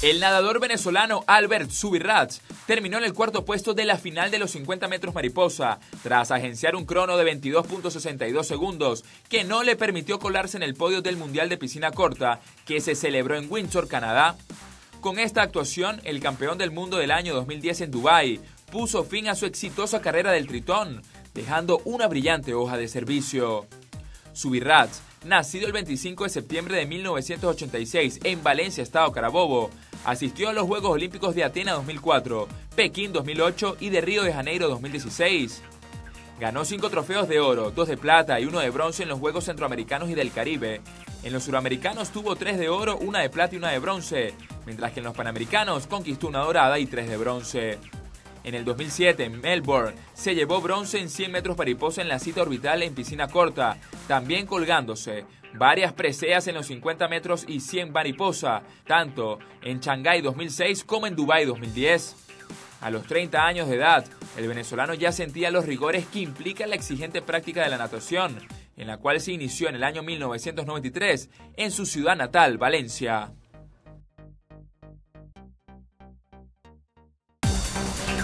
El nadador venezolano Albert Subirats terminó en el cuarto puesto de la final de los 50 metros mariposa, tras agenciar un crono de 22.62 segundos, que no le permitió colarse en el podio del Mundial de Piscina Corta, que se celebró en Windsor, Canadá. Con esta actuación, el campeón del mundo del año 2010 en Dubái puso fin a su exitosa carrera del tritón, dejando una brillante hoja de servicio. Subirats, nacido el 25 de septiembre de 1986 en Valencia, Estado Carabobo, asistió a los Juegos Olímpicos de Atenas 2004, Pekín 2008 y de Río de Janeiro 2016. Ganó 5 trofeos de oro, 2 de plata y 1 de bronce en los Juegos Centroamericanos y del Caribe. En los Suramericanos tuvo 3 de oro, 1 de plata y 1 de bronce, mientras que en los Panamericanos conquistó 1 dorada y 3 de bronce. En el 2007, en Melbourne, se llevó bronce en 100 metros mariposa en la cita orbital en piscina corta, también colgándose varias preseas en los 50 metros y 100 mariposa, tanto en Shanghái 2006 como en Dubái 2010. A los 30 años de edad, el venezolano ya sentía los rigores que implica la exigente práctica de la natación, en la cual se inició en el año 1993 en su ciudad natal, Valencia.